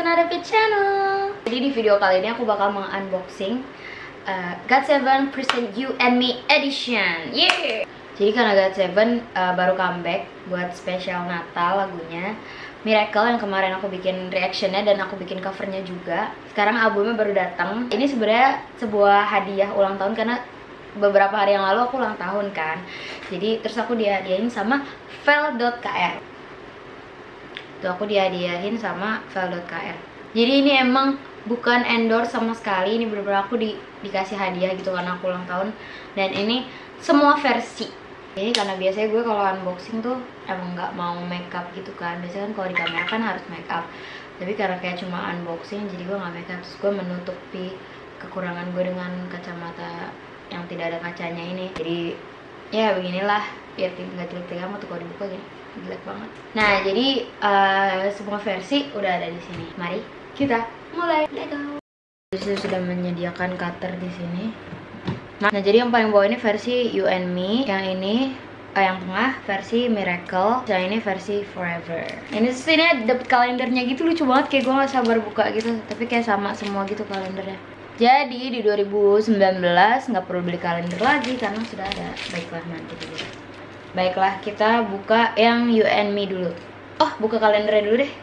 another video channel. Jadi di video kali ini aku bakal meng-unboxing GOT7 Present You and Me Edition. Yeay! Jadi karena GOT7 baru comeback buat spesial Natal lagunya Miracle yang kemarin aku bikin reactionnya dan aku bikin covernya juga. Sekarang albumnya baru datang. Ini sebenarnya sebuah hadiah ulang tahun karena beberapa hari yang lalu aku ulang tahun kan. Jadi terus aku dihadiahin sama Vel.kr. Tuh aku dihadiahin sama Vel.kr. Jadi ini emang bukan endorse sama sekali. Ini bener-bener aku dikasih hadiah gitu karena aku ulang tahun. Dan ini semua versi. Jadi karena biasanya gue kalau unboxing tuh emang nggak mau makeup gitu kan. Biasanya kan kalau di kamera kan harus makeup. Tapi karena kayak cuma unboxing jadi gue nggak makeup. Terus gue menutupi kekurangan gue dengan kacamata yang tidak ada kacanya ini. Jadi ya beginilah, biar nggak jelek-jelek amat tuh kalau dibuka gini, jelek banget. Nah jadi semua versi udah ada di sini. Mari kita mulai. Let's go. Saya sudah menyediakan cutter di sini. Nah jadi yang paling bawah ini versi You and Me, yang ini yang tengah versi Miracle, yang ini versi Forever. Ini sini dapet kalendernya gitu, lucu banget, kayak gue nggak sabar buka gitu. Tapi kayak sama semua gitu kalendernya. Jadi di 2019 nggak perlu beli kalender lagi karena sudah ada. Baiklah nanti dulu. Baiklah kita buka yang You and Me dulu. Oh buka kalendernya dulu deh.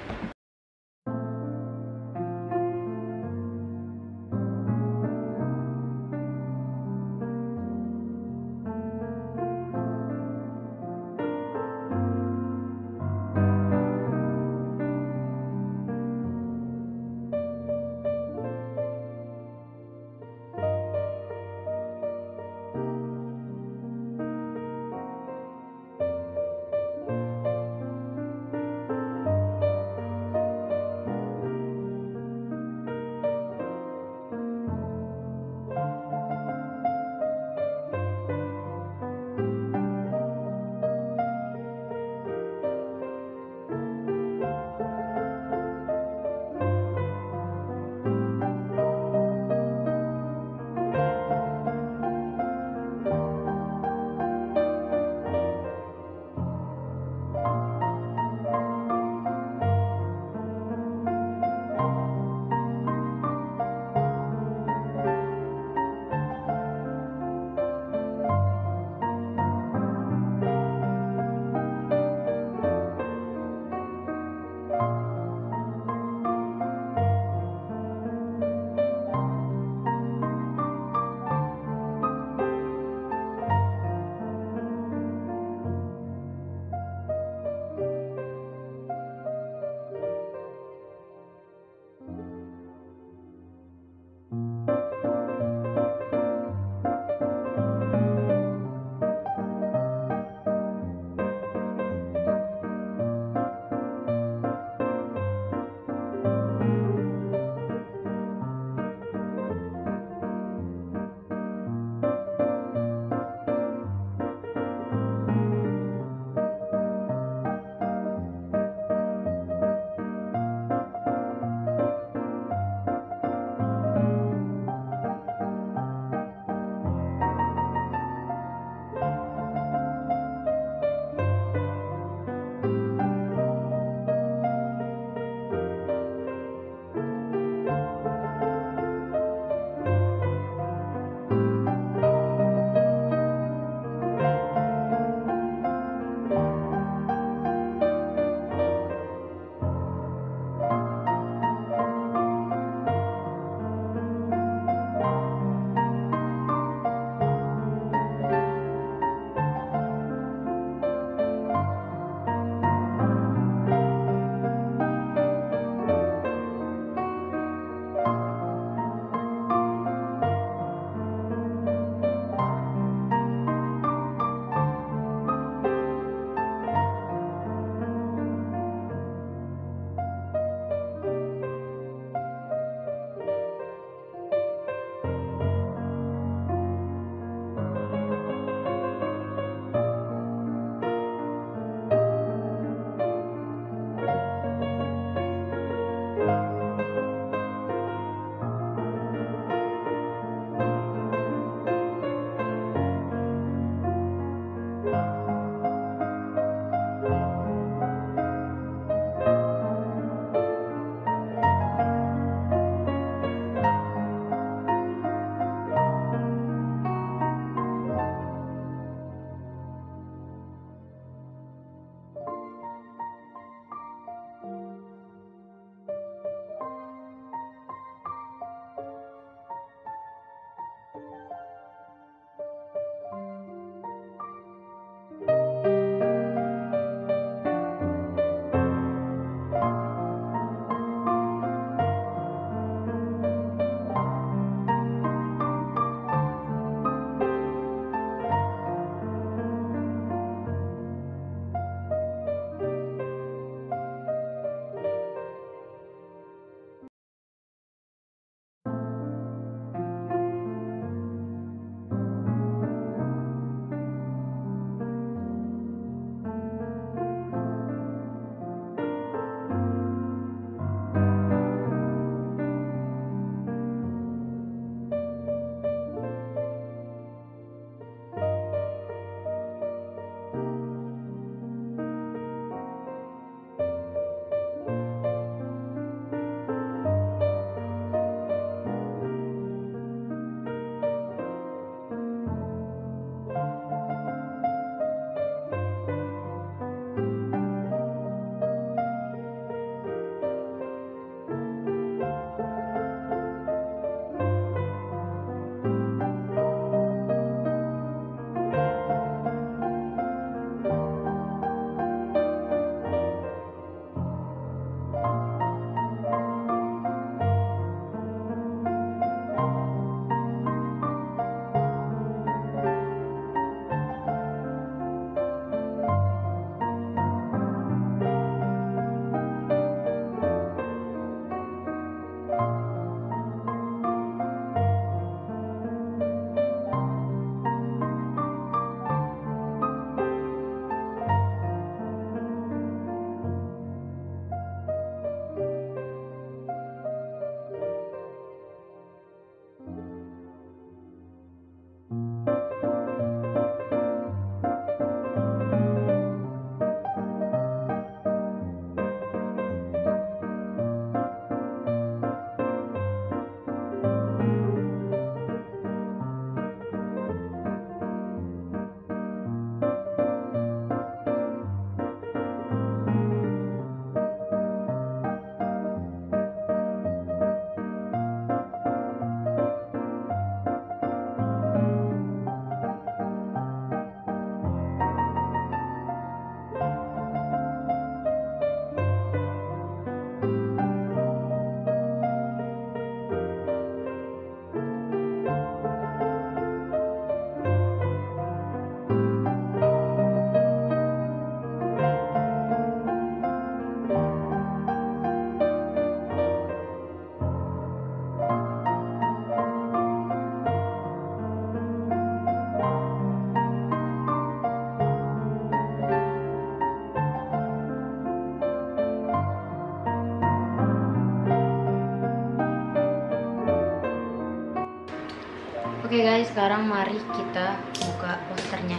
Oke guys, sekarang mari kita buka posternya.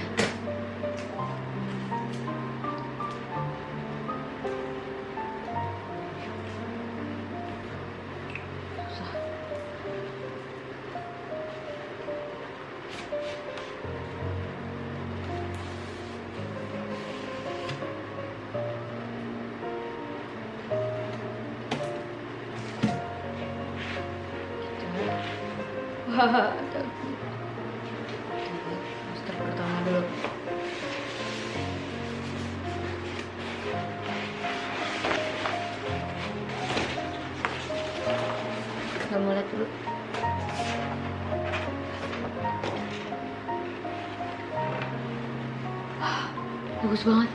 Wah, ada poster pertama dulu. Kita mau lihat dulu. Bagus banget.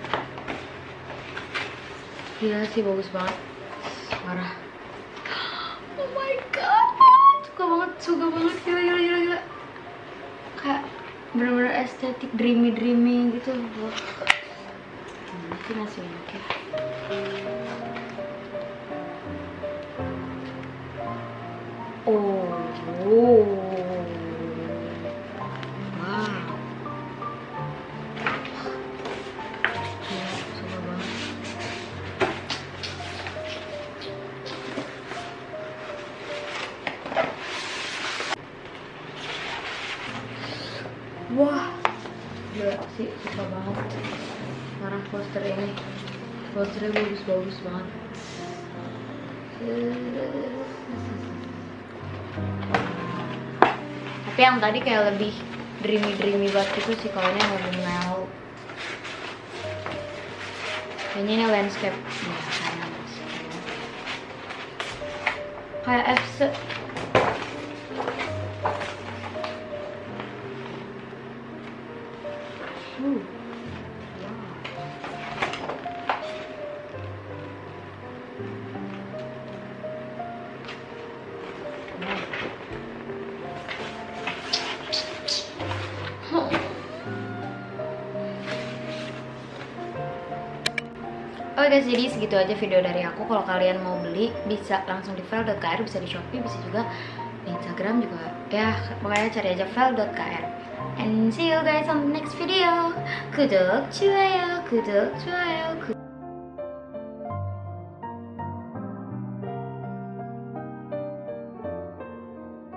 Gila sih, bagus banget. Parah. Oh my god. Suka banget, gila. Kayak bener-bener estetik, dreamy gitu. Ini masih enak ya. Oh. Wow. Gila, suka banget. Wah, gila sih, suka banget. Parah poster ini. Posternya bagus banget. Tapi yang tadi kayak lebih dreamy banget gitu sih, kalau ini yang lebih mellow. Kayaknya ini landscape. Ya, karena kayak FC. Oke guys, jadi segitu aja video dari aku. Kalau kalian mau beli bisa langsung di vel.kr, bisa di Shopee, bisa juga di Instagram juga. Ya, pokoknya cari aja vel.kr. And see you guys on the next video. 구독, 좋아요.